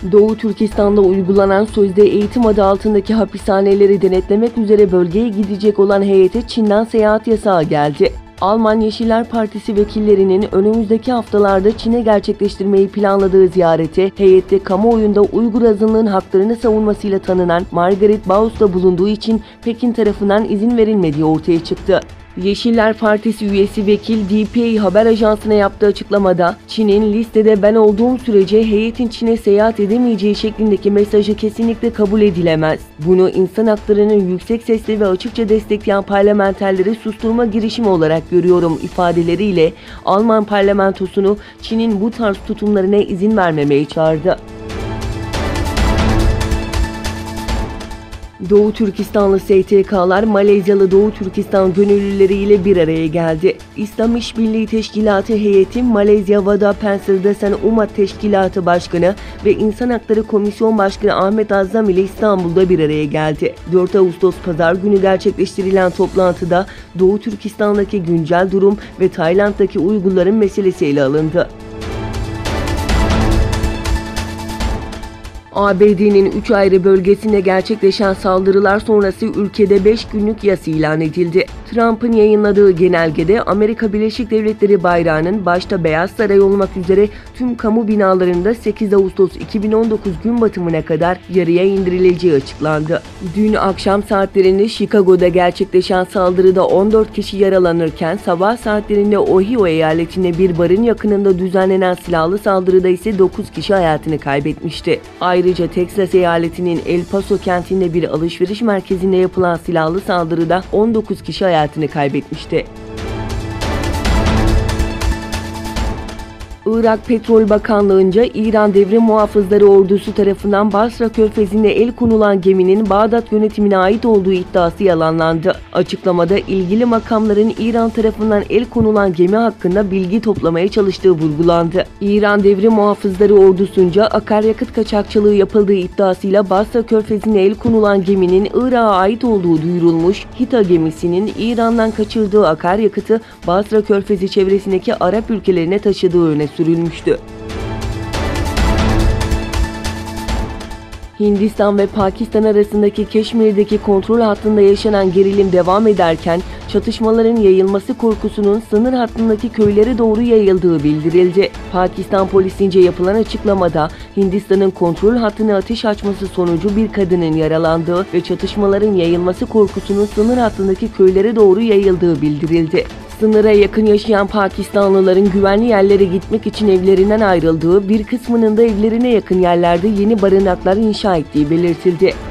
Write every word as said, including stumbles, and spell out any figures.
Doğu Türkistan'da uygulanan sözde eğitim adı altındaki hapishaneleri denetlemek üzere bölgeye gidecek olan heyete Çin'den seyahat yasağı geldi. Alman Yeşiller Partisi vekillerinin önümüzdeki haftalarda Çin'e gerçekleştirmeyi planladığı ziyarete heyette kamuoyunda Uygur azınlığın haklarını savunmasıyla tanınan Margaret Baus da bulunduğu için Pekin tarafından izin verilmediği ortaya çıktı. Yeşiller Partisi üyesi vekil D P A haber ajansına yaptığı açıklamada Çin'in listede ben olduğum sürece heyetin Çin'e seyahat edemeyeceği şeklindeki mesajı kesinlikle kabul edilemez. Bunu insan haklarının yüksek sesle ve açıkça destekleyen parlamenterleri susturma girişimi olarak görüyorum ifadeleriyle Alman parlamentosunu Çin'in bu tarz tutumlarına izin vermemeye çağırdı. Doğu Türkistanlı S T K'lar Malezyalı Doğu Türkistan gönüllüleriyle bir araya geldi. İslam İşbirliği Teşkilatı heyeti Malezya Vada Penserdesen Umat Teşkilatı Başkanı ve İnsan Hakları Komisyon Başkanı Ahmet Azzam ile İstanbul'da bir araya geldi. dört Ağustos Pazar günü gerçekleştirilen toplantıda Doğu Türkistan'daki güncel durum ve Tayland'daki Uygurların meselesi ele alındı. A B D'nin üç ayrı bölgesinde gerçekleşen saldırılar sonrası ülkede beş günlük yas ilan edildi. Trump'ın yayınladığı genelgede Amerika Birleşik Devletleri bayrağının başta Beyaz Saray olmak üzere tüm kamu binalarında sekiz Ağustos iki bin on dokuz gün batımına kadar yarıya indirileceği açıklandı. Dün akşam saatlerinde Chicago'da gerçekleşen saldırıda on dört kişi yaralanırken sabah saatlerinde Ohio eyaletinde bir barın yakınında düzenlenen silahlı saldırıda ise dokuz kişi hayatını kaybetmişti. Ayrıca Texas eyaletinin El Paso kentinde bir alışveriş merkezinde yapılan silahlı saldırıda on dokuz kişi hayatını kaybetmişti. Irak Petrol Bakanlığı'nca İran Devrim Muhafızları Ordusu tarafından Basra Körfezi'nde el konulan geminin Bağdat yönetimine ait olduğu iddiası yalanlandı. Açıklamada ilgili makamların İran tarafından el konulan gemi hakkında bilgi toplamaya çalıştığı vurgulandı. İran Devrim Muhafızları Ordusu'nca akaryakıt kaçakçılığı yapıldığı iddiasıyla Basra Körfezi'ne el konulan geminin Irak'a ait olduğu duyurulmuş, Hita gemisinin İran'dan kaçırdığı akaryakıtı Basra Körfezi çevresindeki Arap ülkelerine taşıdığı öne sürülmüştü. Hindistan ve Pakistan arasındaki Keşmir'deki kontrol hattında yaşanan gerilim devam ederken çatışmaların yayılması korkusunun sınır hattındaki köylere doğru yayıldığı bildirildi. Pakistan polisince yapılan açıklamada Hindistan'ın kontrol hattına ateş açması sonucu bir kadının yaralandığı ve çatışmaların yayılması korkusunun sınır hattındaki köylere doğru yayıldığı bildirildi. Sınıra yakın yaşayan Pakistanlıların güvenli yerlere gitmek için evlerinden ayrıldığı, bir kısmının da evlerine yakın yerlerde yeni barınaklar inşa ettiği belirtildi.